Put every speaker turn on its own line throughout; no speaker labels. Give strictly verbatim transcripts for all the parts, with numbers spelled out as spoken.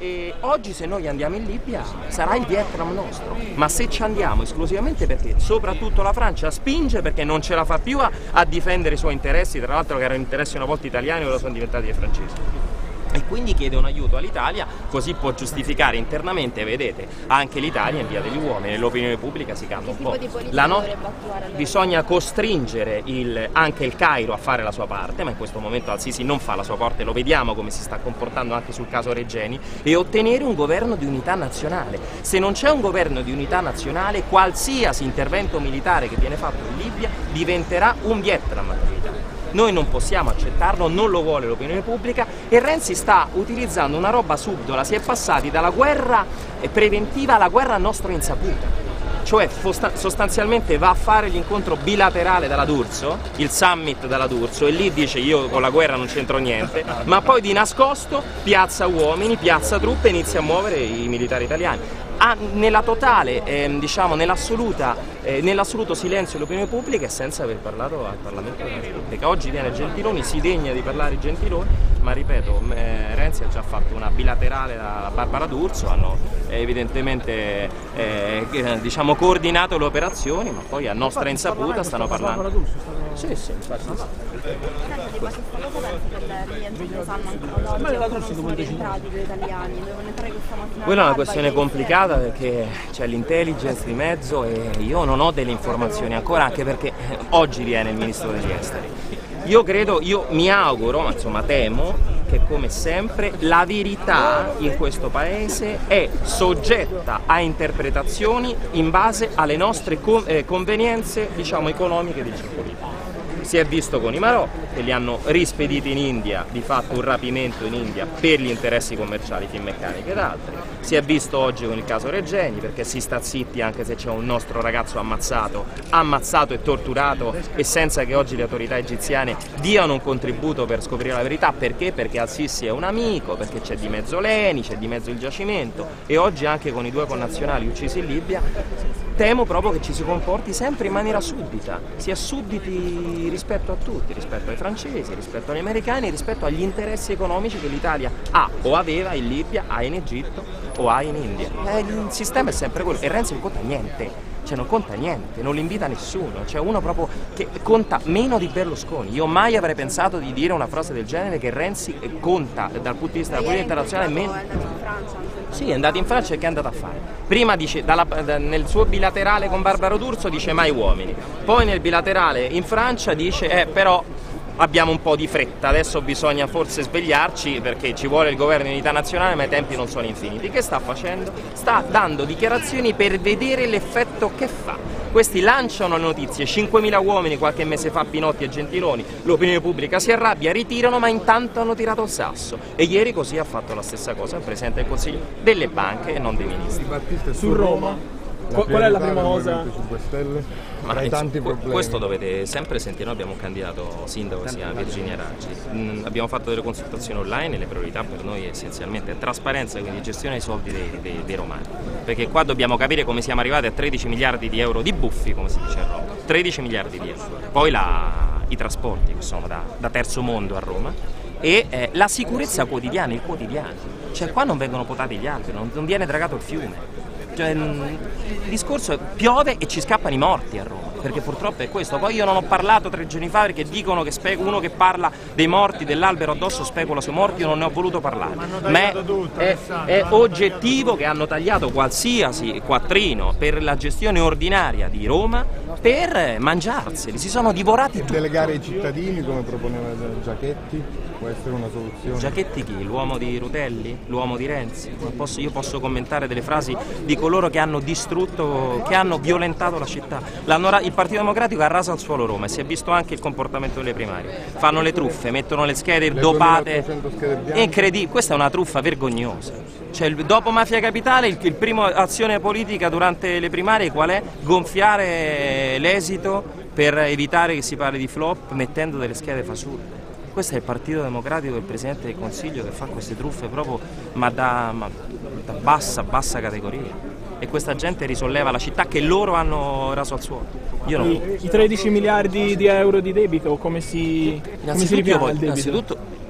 E oggi se noi andiamo in Libia sarà il Vietnam nostro, ma se ci andiamo esclusivamente perché soprattutto la Francia spinge perché non ce la fa più a, a difendere i suoi interessi, tra l'altro che erano interessi una volta italiani, ora sono diventati dei francesi. E quindi chiede un aiuto all'Italia, così può giustificare internamente, vedete, anche l'Italia invia degli uomini, l'opinione pubblica si calma un po'. La no... Bisogna costringere il... anche il Cairo a fare la sua parte, ma in questo momento Al-Sisi non fa la sua parte, lo vediamo come si sta comportando anche sul caso Regeni, e ottenere un governo di unità nazionale. Se non c'è un governo di unità nazionale, qualsiasi intervento militare che viene fatto in Libia diventerà un Vietnam per l'Italia. Noi non possiamo accettarlo, non lo vuole l'opinione pubblica e Renzi sta utilizzando una roba subdola, si è passati dalla guerra preventiva alla guerra a nostra insaputa. Cioè sostanzialmente va a fare l'incontro bilaterale dalla D'Urso, il summit dalla D'Urso, e lì dice io con la guerra non c'entro niente, ma poi di nascosto piazza uomini, piazza truppe e inizia a muovere i militari italiani. Ah, nella totale, eh, diciamo, nell'assoluta, eh, nell'assoluto silenzio dell'opinione pubblica e senza aver parlato al Parlamento della Repubblica. Oggi viene Gentiloni, si degna di parlare Gentiloni, ma ripeto, eh, Renzi ha già fatto una bilaterale da Barbara D'Urso, hanno eh, evidentemente eh, diciamo, coordinato le operazioni, ma poi a nostra insaputa stanno parlando. Sì, sì, infatti.
Di questa cosa penso che il rientro di Salman oggi non sono rientrati due italiani, dovevano entrare questa mattina.
Quella è una questione complicata perché c'è l'intelligence di mezzo e io non ho delle informazioni ancora, anche perché oggi viene il ministro degli esteri. Io credo, io mi auguro, ma insomma temo, che come sempre la verità in questo paese è soggetta a interpretazioni in base alle nostre convenienze, diciamo, economiche e di geopolitica. Si è visto con i Marò, che li hanno rispediti in India, di fatto un rapimento in India per gli interessi commerciali Finmeccaniche ed altri. Si è visto oggi con il caso Regeni, perché si sta zitti anche se c'è un nostro ragazzo ammazzato, ammazzato e torturato, e senza che oggi le autorità egiziane diano un contributo per scoprire la verità. Perché? Perché Al-Sisi è un amico, perché c'è di mezzo Leni, c'è di mezzo il giacimento, e oggi anche con i due connazionali uccisi in Libia temo proprio che ci si comporti sempre in maniera suddita, si è sudditi rispetto a tutti, rispetto ai francesi, rispetto agli americani, rispetto agli interessi economici che l'Italia ha o aveva in Libia, ha in Egitto o ha in India. Eh, il sistema è sempre quello e Renzi non conta niente. Cioè non conta niente, non li invita nessuno, c'è uno proprio che conta meno di Berlusconi. Io mai avrei pensato di dire una frase del genere, che Renzi conta dal punto di vista della politica internazionale meno.
È andato in Francia.
Sì, è andato in Francia e che è andato a fare? Prima dice, dalla, da, nel suo bilaterale con Barbara D'Urso dice mai uomini, poi nel bilaterale in Francia dice eh però abbiamo un po' di fretta, adesso bisogna forse svegliarci perché ci vuole il governo di unità nazionale, ma i tempi non sono infiniti. Che sta facendo? Sta dando dichiarazioni per vedere l'effetto che fa. Questi lanciano le notizie, cinquemila uomini qualche mese fa, Pinotti e Gentiloni, l'opinione pubblica si arrabbia, ritirano, ma intanto hanno tirato il sasso. E ieri così ha fatto la stessa cosa il Presidente del Consiglio delle banche e non dei ministri.
Su Roma? Qual è la prima cosa?
Ma tra i tanti problemi. Questo dovete sempre sentire, noi abbiamo un candidato sindaco che si chiama Virginia Raggi, mm, abbiamo fatto delle consultazioni online e le priorità per noi essenzialmente trasparenza, quindi gestione dei soldi dei, dei, dei romani, perché qua dobbiamo capire come siamo arrivati a tredici miliardi di euro di buffi, come si dice a Roma, tredici miliardi di euro, poi la, i trasporti che sono da, da terzo mondo a Roma e eh, la sicurezza quotidiana, il quotidiano, cioè qua non vengono potati gli altri, non, non viene dragato il fiume. Cioè, il discorso è piove e ci scappano i morti a Roma, perché purtroppo è questo. Poi io non ho parlato tre giorni fa perché dicono che uno che parla dei morti, dell'albero addosso, specula sui morti, io non ne ho voluto parlare. Ma è, è, è oggettivo che hanno tagliato qualsiasi quattrino per la gestione ordinaria di Roma per mangiarseli, si sono divorati tutti.
Delegare i cittadini come proponeva Giachetti può essere una soluzione.
Giachetti chi? L'uomo di Rutelli? L'uomo di Renzi? Non posso, io posso commentare delle frasi di coloro che hanno distrutto, che hanno violentato la città. Il Partito Democratico ha raso al suolo Roma e si è visto anche il comportamento delle primarie. Fanno le truffe, mettono le schede le dopate. È incredibile, questa è una truffa vergognosa. Cioè, dopo Mafia Capitale, il, il primo azione politica durante le primarie qual è? Gonfiare l'esito per evitare che si parli di flop mettendo delle schede fasulle. Questo è il Partito Democratico del Presidente del Consiglio che fa queste truffe proprio ma da, ma da bassa, bassa categoria. E questa gente risolleva la città che loro hanno raso al suolo. Io non...
I, I tredici miliardi di euro di debito, come si, come si ripiana il debito?
Innanzitutto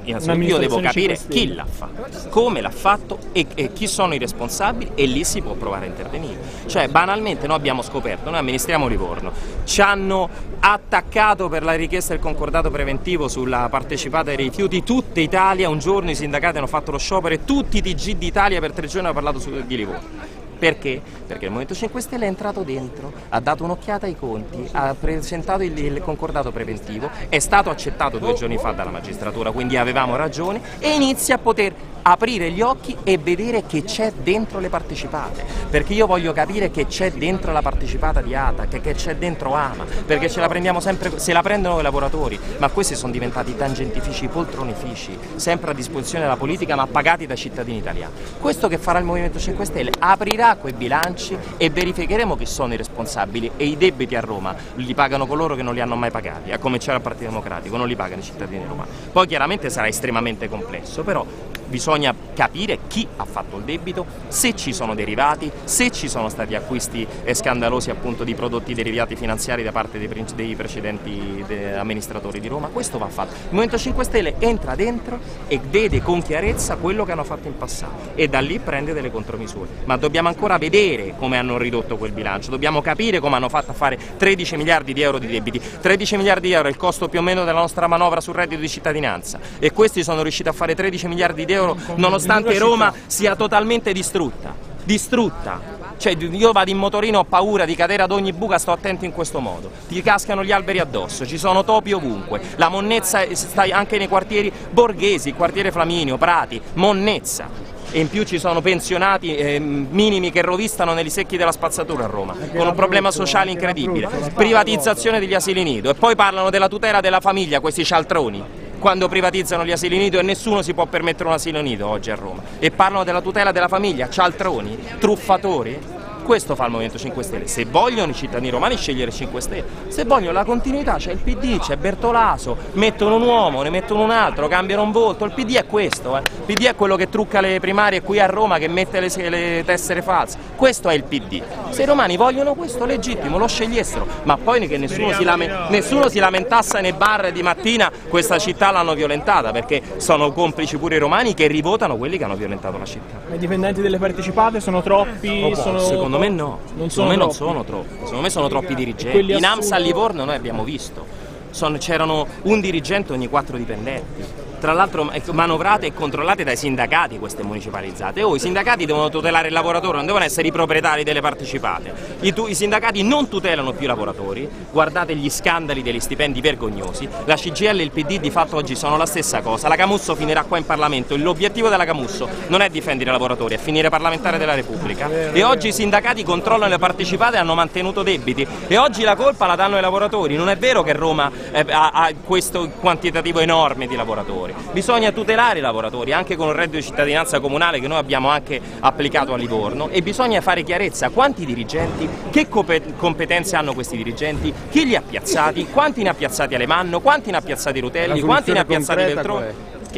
innanzitutto io devo capire chi l'ha fatto, come l'ha fatto e, e chi sono i responsabili, e lì si può provare a intervenire. Cioè banalmente noi abbiamo scoperto, noi amministriamo Livorno, ci hanno attaccato per la richiesta del concordato preventivo sulla partecipata ai rifiuti tutta Italia, un giorno i sindacati hanno fatto lo sciopero e tutti i T G d'Italia per tre giorni hanno parlato su, di Livorno. Perché? Perché il Movimento cinque Stelle è entrato dentro, ha dato un'occhiata ai conti, ha presentato il, il concordato preventivo, è stato accettato due giorni fa dalla magistratura, quindi avevamo ragione, e inizia a poter aprire gli occhi e vedere che c'è dentro le partecipate, perché io voglio capire che c'è dentro la partecipata di A T A C, che c'è dentro A M A, perché ce la prendiamo sempre, se la prendono i lavoratori, ma questi sono diventati tangentifici, poltronifici, sempre a disposizione della politica ma pagati dai cittadini italiani. Questo che farà il Movimento cinque Stelle? Aprirà quei bilanci e verificheremo chi sono i responsabili, e i debiti a Roma li pagano coloro che non li hanno mai pagati, a cominciare dal Partito Democratico, non li pagano i cittadini romani. Poi chiaramente sarà estremamente complesso, però bisogna capire chi ha fatto il debito, se ci sono derivati, se ci sono stati acquisti scandalosi appunto di prodotti derivati finanziari da parte dei, dei precedenti amministratori di Roma. Questo va fatto. Il Movimento cinque Stelle entra dentro e vede con chiarezza quello che hanno fatto in passato e da lì prende delle contromisure, ma dobbiamo ancora vedere come hanno ridotto quel bilancio, dobbiamo capire come hanno fatto a fare tredici miliardi di euro di debiti. tredici miliardi di euro è il costo più o meno della nostra manovra sul reddito di cittadinanza, e questi sono riusciti a fare tredici miliardi di euro nonostante Roma sia totalmente distrutta, distrutta. Cioè io vado in motorino, ho paura di cadere ad ogni buca, sto attento in questo modo, ti cascano gli alberi addosso, ci sono topi ovunque, la monnezza sta anche nei quartieri borghesi, il quartiere Flaminio, Prati, monnezza. E in più ci sono pensionati eh, minimi che rovistano negli secchi della spazzatura a Roma, con un problema sociale incredibile, privatizzazione degli asili nido, e poi parlano della tutela della famiglia questi cialtroni, quando privatizzano gli asili nido, e nessuno si può permettere un asilo nido oggi a Roma, e parlano della tutela della famiglia, cialtroni, truffatori. Questo fa il Movimento cinque Stelle. Se vogliono i cittadini romani scegliere cinque Stelle, se vogliono la continuità c'è il P D, c'è Bertolaso, mettono un uomo, ne mettono un altro, cambiano un volto. Il P D è questo, eh. il P D è quello che trucca le primarie qui a Roma, che mette le, le tessere false. Questo è il P D. Se i romani vogliono questo, legittimo, lo scegliessero, ma poi che nessuno si, lament nessuno si lamentasse nei bar di mattina questa città l'hanno violentata, perché sono complici pure i romani che rivotano quelli che hanno violentato la città.
I dipendenti delle partecipate sono troppi?
Oh,
sono...
Secondo Secondo me no,
non
secondo me non
troppi.
sono troppi, secondo me sono troppi dirigenti. In A M S a Livorno noi abbiamo visto, c'erano un dirigente ogni quattro dipendenti. Tra l'altro manovrate e controllate dai sindacati queste municipalizzate. Oh, i sindacati devono tutelare il lavoratore, non devono essere i proprietari delle partecipate. I, I sindacati non tutelano più i lavoratori, guardate gli scandali degli stipendi vergognosi. La C G I L e il P D di fatto oggi sono la stessa cosa. La Camusso finirà qua in Parlamento, l'obiettivo della Camusso non è difendere i lavoratori, è finire parlamentare della Repubblica. E oggi i sindacati controllano le partecipate e hanno mantenuto debiti, e oggi la colpa la danno ai lavoratori. Non è vero che Roma eh, ha, ha questo quantitativo enorme di lavoratori. Bisogna tutelare i lavoratori anche con un reddito di cittadinanza comunale che noi abbiamo anche applicato a Livorno, e bisogna fare chiarezza quanti dirigenti, che competenze hanno questi dirigenti, chi li ha piazzati, quanti ne ha piazzati Alemanno, quanti ne ha piazzati Rutelli, quanti ne ha piazzati Veltroni.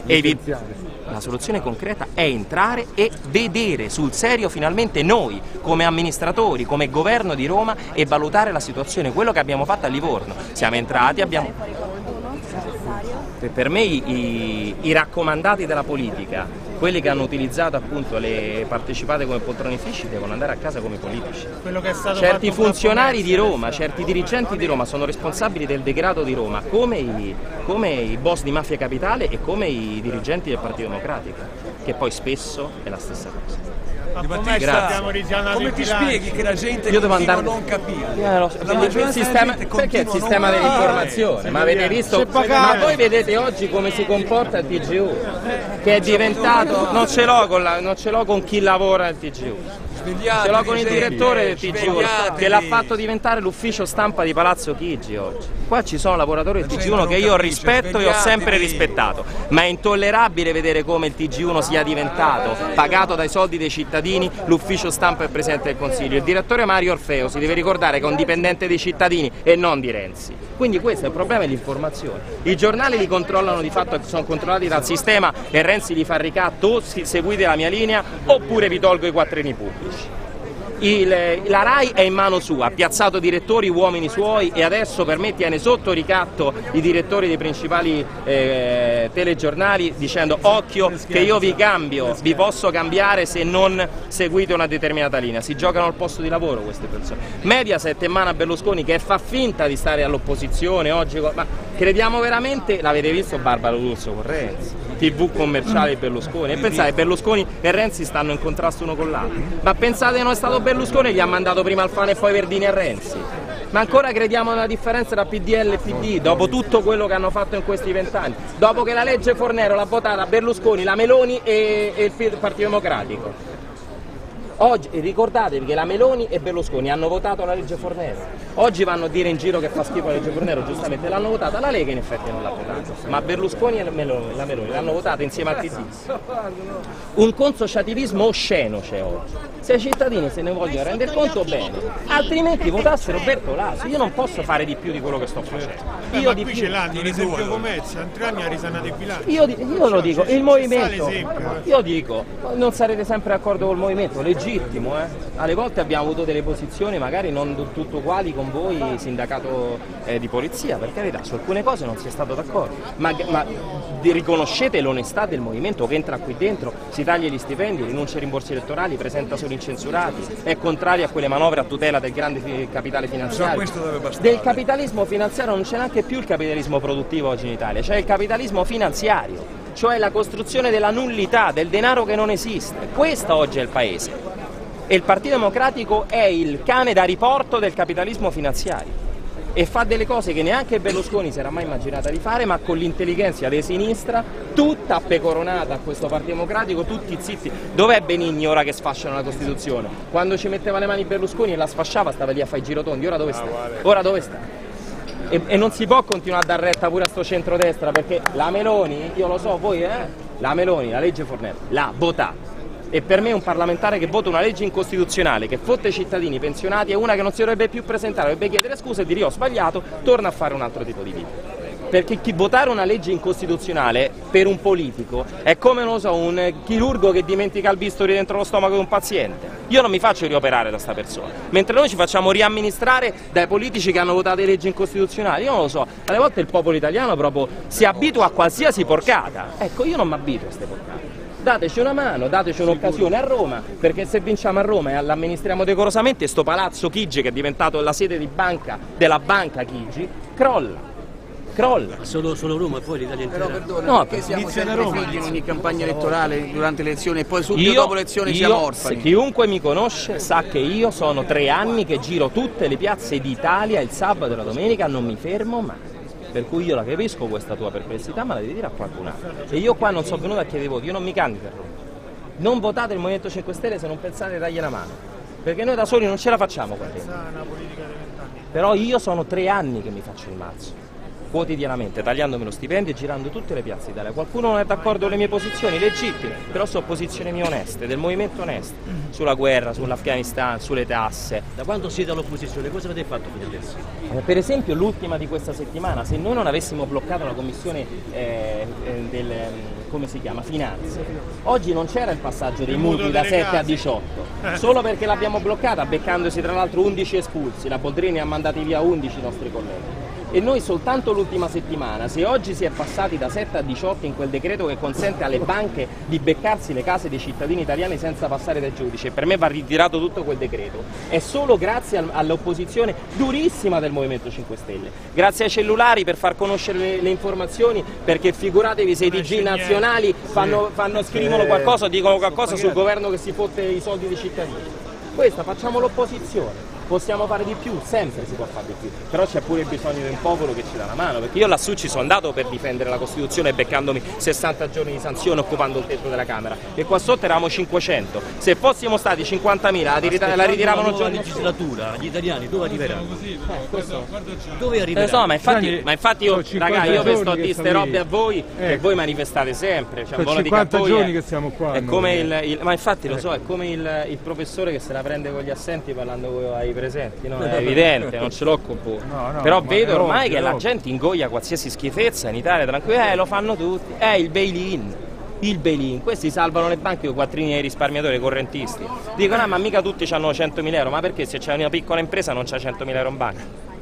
La soluzione concreta è entrare e vedere sul serio finalmente noi come amministratori, come governo di Roma, e valutare la situazione, quello che abbiamo fatto a Livorno. Siamo entrati, abbiamo... Per me i, i, i raccomandati della politica, quelli che hanno utilizzato appunto le partecipate come poltronifici, devono andare a casa come politici.
Che è stato
certi funzionari di Roma, certi dirigenti di Roma sono responsabili del degrado di Roma, come i, come i boss di Mafia Capitale e come i dirigenti del Partito Democratico, che poi spesso è la stessa cosa.
Come ti spieghi che la gente
Io devo andare...
non capire?
Eh, lo so. il sistema... Perché il sistema dell'informazione? Ma avete visto? Ma voi vedete oggi come si comporta il T G U? Che è diventato... Non ce l'ho con, la... con chi lavora al T G U. Ce l'ho con il direttore del T G U, che l'ha fatto diventare l'ufficio stampa di Palazzo Chigi oggi. Qua ci sono lavoratori del T G uno che io rispetto e ho sempre rispettato, ma è intollerabile vedere come il T G uno sia diventato, pagato dai soldi dei cittadini, l'ufficio stampa del Presidente del Consiglio. Il direttore Mario Orfeo si deve ricordare che è un dipendente dei cittadini e non di Renzi. Quindi questo è il problema dell'informazione. I giornali li controllano di fatto, sono controllati dal sistema, e Renzi li fa ricatto: o seguite la mia linea oppure vi tolgo i quattrini pubblici. Il, la RAI è in mano sua, ha piazzato direttori uomini suoi, e adesso per me tiene sotto ricatto i direttori dei principali eh, telegiornali dicendo occhio che io vi cambio, vi posso cambiare se non seguite una determinata linea. Si giocano al posto di lavoro queste persone. Mediaset è in mano a Berlusconi che fa finta di stare all'opposizione oggi, ma crediamo veramente, l'avete visto Barbaro D'Urso con Renzi, tivù commerciale di Berlusconi, e pensate Berlusconi e Renzi stanno in contrasto uno con l'altro, ma pensate che non è stato Berlusconi che gli ha mandato prima Alfano e poi Verdini a Renzi? Ma ancora crediamo nella differenza tra P D L e P D, dopo tutto quello che hanno fatto in questi vent'anni, dopo che la legge Fornero l'ha votata Berlusconi, la Meloni e, e il Partito Democratico. Oggi ricordatevi che la Meloni e Berlusconi hanno votato la legge Fornero. Oggi vanno a dire in giro che fa schifo la legge Fornero, giustamente l'hanno votata, la Lega in effetti non l'ha votata, ma Berlusconi e la Meloni, la Meloni l'hanno votata insieme al P D. Un consociativismo osceno c'è oggi. Se i cittadini se ne vogliono rendere conto bene, altrimenti votassero Bertolaso. Io non posso fare di più di quello che sto facendo.
Eh,
io
ma
di
qui
più.
ce l'hanno, ad esempio Comezza, in tre anni ha risanato il bilancio.
Io, io lo dico, il movimento,
eh.
io dico, non sarete sempre d'accordo col movimento, legittimo, eh? Alle volte abbiamo avuto delle posizioni magari non tutto uguali con voi, sindacato eh, di polizia, per carità, su alcune cose non si è stato d'accordo, ma, ma riconoscete l'onestà del movimento che entra qui dentro, si taglia gli stipendi, rinuncia ai rimborsi elettorali, presenta solo incensurati, è contrario a quelle manovre a tutela del grande capitale finanziario. Del capitalismo finanziario non c'è neanche più il capitalismo produttivo oggi in Italia, c'è il capitalismo finanziario, cioè la costruzione della nullità, del denaro che non esiste. Questo oggi è il paese. E il Partito Democratico è il cane da riporto del capitalismo finanziario e fa delle cose che neanche Berlusconi si era mai immaginata di fare, ma con l'intelligenza di sinistra, tutta pecoronata a questo Partito Democratico, tutti zitti. Dov'è Benigni ora che sfasciano la Costituzione? Quando ci metteva le mani Berlusconi e la sfasciava stava lì a fare i girotondi, ora dove sta? Ora dove sta? E, e non si può continuare a dar retta pure a sto centrodestra, perché la Meloni, io lo so, voi eh, la Meloni, la legge Fornero, l'ha votata. E per me un parlamentare che vota una legge incostituzionale che fotte i cittadini pensionati è una che non si dovrebbe più presentare, dovrebbe chiedere scusa e dire io ho sbagliato, torna a fare un altro tipo di vita. Perché chi votare una legge incostituzionale per un politico è come, non lo so, un chirurgo che dimentica il bisturi dentro lo stomaco di un paziente. Io non mi faccio rioperare da sta persona, mentre noi ci facciamo riamministrare dai politici che hanno votato le leggi incostituzionali. Io non lo so, alle volte il popolo italiano proprio si abitua a qualsiasi porcata. Ecco, io non mi abituo a queste porcate. Dateci una mano, dateci un'occasione a Roma, perché se vinciamo a Roma e l'amministriamo decorosamente, sto palazzo Chigi, che è diventato la sede di banca della banca Chigi, crolla. Crolla.
Solo, solo Roma e poi l'Italia intera.
Però perdona,
No,
perché siamo
inizia da
sempre
Roma.
figli in ogni campagna elettorale durante le elezioni e poi subito
Io,
dopo le elezioni
io,
siamo orfani.
se chiunque mi conosce sa che io sono tre anni che giro tutte le piazze d'Italia il sabato e la domenica, non mi fermo mai. Per cui io la capisco questa tua perplessità, ma la devi dire a qualcun altro. E io qua non sono venuto a chiedere voti, io non mi candido a Roma. Non votate il Movimento cinque Stelle se non pensate di dargli la mano, perché noi da soli non ce la facciamo qua dentro. Però io sono tre anni che mi faccio il mazzo, quotidianamente, tagliandomi lo stipendio e girando tutte le piazze d'Italia. Qualcuno non è d'accordo con le mie posizioni, legittime, però sono posizioni mie oneste, del movimento onesto, sulla guerra, sull'Afghanistan, sulle tasse.
Da quando siete all'opposizione, cosa avete fatto fino adesso?
Eh, per esempio l'ultima di questa settimana, se noi non avessimo bloccato la commissione eh, eh, del, come si chiama, finanze, oggi non c'era il passaggio dei mutui da sette a diciotto, solo perché l'abbiamo bloccata, beccandosi tra l'altro undici espulsi, la Boldrini ha mandati via undici nostri colleghi. E noi soltanto l'ultima settimana, se oggi si è passati da sette a diciotto in quel decreto che consente alle banche di beccarsi le case dei cittadini italiani senza passare dai giudici, e per me va ritirato tutto quel decreto, è solo grazie all'opposizione durissima del Movimento cinque Stelle, grazie ai cellulari per far conoscere le, le informazioni, perché figuratevi se i T G nazionali fanno, fanno, scrivono qualcosa, dicono qualcosa sul governo che si fotte i soldi dei cittadini. Questa facciamo l'opposizione. Possiamo fare di più, sempre si può fare di più, però c'è pure bisogno di un popolo che ci dà la mano, perché io lassù ci sono andato per difendere la Costituzione beccandomi sessanta giorni di sanzione occupando il tetto della Camera, e qua sotto eravamo cinquecento, se fossimo stati cinquantamila la, la ritiravano già.
La legislatura, gli italiani dove arriveranno?
Eh, questo...
Dove arriveranno?
So, ma infatti, ma infatti io, raga, io vi sto a dire ste robe a voi,
eh.
che voi manifestate sempre, cioè,
sono cinquanta giorni che siamo qua.
È
noi.
come il, il, ma infatti lo so, è come il, il professore che se la prende con gli assenti parlando ai presenti, no? È evidente, non ce l'ho con voi.
No, no,
però
ma
vedo
è
ormai
ovvio,
che la
ovvio.
gente ingoia qualsiasi schifezza in Italia tranquilla, eh, lo fanno tutti, è il bail-in. Il bail-in, questi salvano le banche con i quattrini dei risparmiatori, correntisti. Dicono, ah, ma mica tutti hanno centomila euro, ma perché se c'è una piccola impresa non c'ha centomila euro in banca?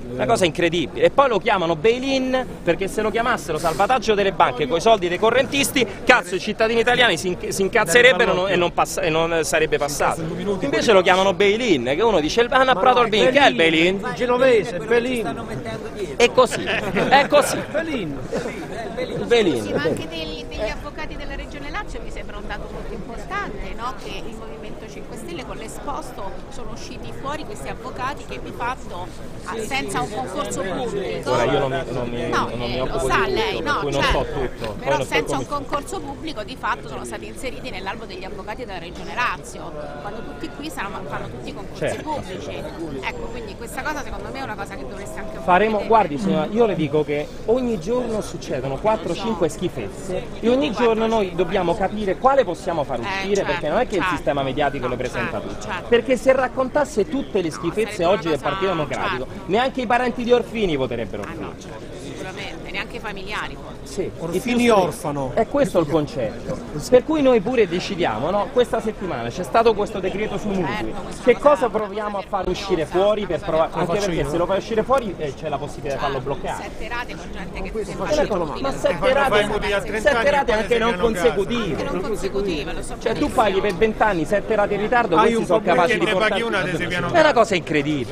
Una cosa incredibile. E poi lo chiamano bail-in perché se lo chiamassero salvataggio delle banche con i soldi dei correntisti, cazzo i cittadini italiani si, inc si incazzerebbero e non, passa e non sarebbe passato. Invece lo chiamano bail-in, che uno dice hanno approvato il bail-in, che è il bail-in?
Genovese, bail-in.
È così, è così.
Bail-in.
Il bail-in.
Sì, ma anche degli, degli avvocati della Regione Lazio mi sembra un dato molto importante, no? Che il Movimento cinque Stelle con l'esposto sono usciti fuori questi avvocati che di fatto senza un concorso pubblico,
ora io non mi, non mi,
no,
non mi
eh,
occupo
lo sa
di
lei,
tutto,
no,
per cui non
certo,
so tutto.
però
non
senza un
come...
concorso pubblico di fatto sono stati inseriti nell'albo degli avvocati della Regione Lazio, quando tutti qui fanno, fanno tutti i concorsi
certo.
pubblici. Ecco, quindi questa cosa secondo me è una cosa che dovreste anche
faremo.
vedere.
Guardi signora, io le dico che ogni giorno succedono quattro cinque schifezze e ogni giorno noi dobbiamo capire quale possiamo far uscire,
eh, certo,
perché non è che
certo.
il sistema mediatico
no,
le presenta
certo,
tutte,
certo.
perché se raccontasse tutte le schifezze
no,
oggi del
cosa...
Partito Democratico,
certo.
neanche i parenti di Orfini voterebbero
ah,
qui.
no, certo, sicuramente, neanche i familiari.
Sì,
Orfini orfano.
È questo il concetto. Per cui noi pure decidiamo, no? Questa settimana c'è stato questo decreto sui mutui. Che cosa proviamo a far uscire fuori per provare? Anche perché se lo fai uscire fuori eh, c'è la possibilità di farlo bloccare.
Sette rate con gente che si
Ma sette rate, sette rate anche non consecutive.
non consecutive, lo so.
Cioè tu paghi per venti anni sette rate in ritardo, questi sono capaci di portarti. È una cosa incredibile.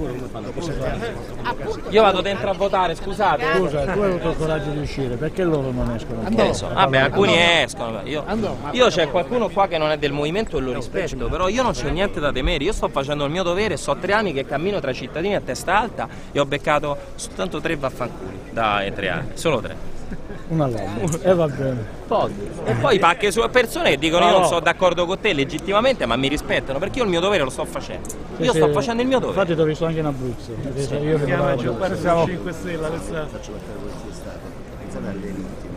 Io vado dentro a votare, scusate.
Scusa, tu hai avuto il coraggio di uscire, perché loro non escono?
Eh, so. Vabbè, alcuni escono. Io, io c'è qualcuno qua che non è del movimento e lo rispetto, però io non c'ho niente da temere, io sto facendo il mio dovere, so tre anni che cammino tra i cittadini a testa alta e ho beccato soltanto tre vaffanculi dai tre anni, solo tre.
Una lama, e va bene.
Pochi. E poi pacche su persone che dicono io non sono d'accordo con te legittimamente, ma mi rispettano, perché io il mio dovere lo sto facendo. Io sto facendo il mio dovere.
Infatti ti ho visto anche in Abruzzo.
Sì.
Io che
Siamo
siamo
cinque Stelle, questa...
Faccio parte del Polizia di Stato. Pensate alle vittime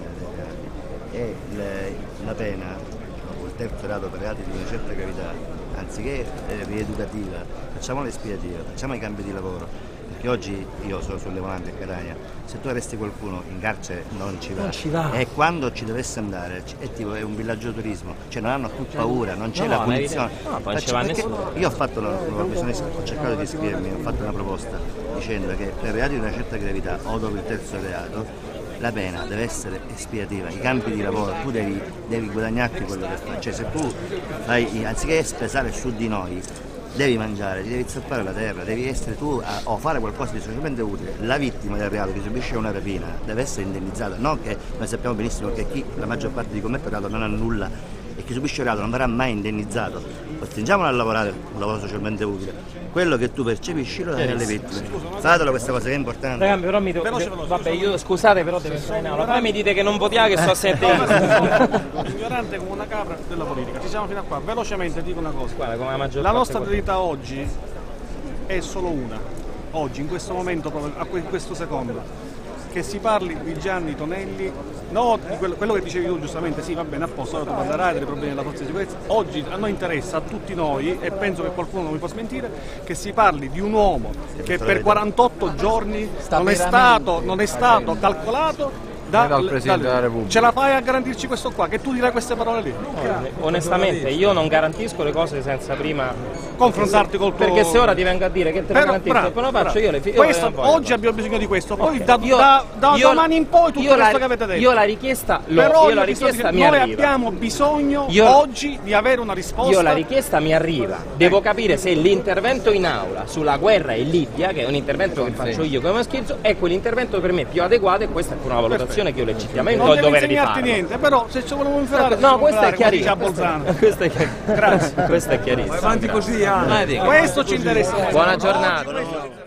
e le, la pena, dopo il terzo reato per reati di una certa gravità, anziché eh, rieducativa, facciamola espiativa, facciamo i cambi di lavoro. Perché oggi io sono sulle volanti a Catania, se tu arresti qualcuno in carcere non ci va,
non ci va.
E quando ci dovesse andare è tipo è un villaggio turismo, cioè non hanno più paura, non c'è
no,
la
no,
punizione.
No, poi ci va nessuno.
Io ho fatto la, ho cercato di iscrivermi, ho fatto una proposta dicendo che per reati di una certa gravità o dopo il terzo reato la pena deve essere espiativa, i campi di lavoro tu devi, devi guadagnarti quello che fai, cioè se tu fai, anziché spesare su di noi devi mangiare, ti devi zappare la terra, devi essere tu a, o fare qualcosa di socialmente utile. La vittima del reato che subisce una rapina deve essere indennizzata, non che noi sappiamo benissimo che chi la maggior parte di commette reato non ha nulla e chi subisce il reato non verrà mai indennizzato. Costringiamolo a lavorare un lavoro socialmente utile. Quello che tu percepisci lo dai alle vittime. Fatelo questa cosa che è importante.
Ragazzi, però mi devo, vabbè, io scusate, però deve stare in aula. Poi mi dite che non votiamo, che sto a sette anni.
Ignorante come una capra della politica. Ci siamo fino a qua. Velocemente dico una cosa.
Guarda, come la maggior
la
parte
nostra priorità oggi è solo una. Oggi, in questo momento, proprio in questo secondo. Che si parli di Gianni Tonelli, no di quello, quello che dicevi tu giustamente, sì va bene a posto, ora tu parlerai dei problemi della forza di sicurezza. Oggi a noi interessa, a tutti noi, e penso che qualcuno non mi può smentire, che si parli di un uomo che per quarantotto giorni non è stato, non è stato calcolato da,
dal Presidente
da,
della Repubblica.
Ce la fai a garantirci questo qua? Che tu dirai queste parole lì?
Onestamente io non garantisco le cose senza prima
confrontarti col tuo...
Perché se ora ti vengo a dire che te lo garantisco, poi lo faccio io le figlie.
Questo, oggi abbiamo bisogno di questo, poi okay. da, io, da, da io, domani in poi tutto
io
questo
la,
che avete detto.
Io la richiesta, lo,
Però
io la richiesta mi
noi
arriva.
abbiamo bisogno
io,
oggi di avere una risposta.
Io la richiesta mi arriva, devo capire se l'intervento in aula sulla guerra in Libia, che è un intervento che faccio io come scherzo, è quell'intervento per me più adeguato e questa è una valutazione che io legittimamente
non
ho il dovere di fare.
Niente, però se ci volevamo infilare,
no, questo è chiarissimo.
Questo è
chiarissimo. Questo è chiarissimo.
Vai avanti così, Anna.
Questo ci interessa.
Buona giornata.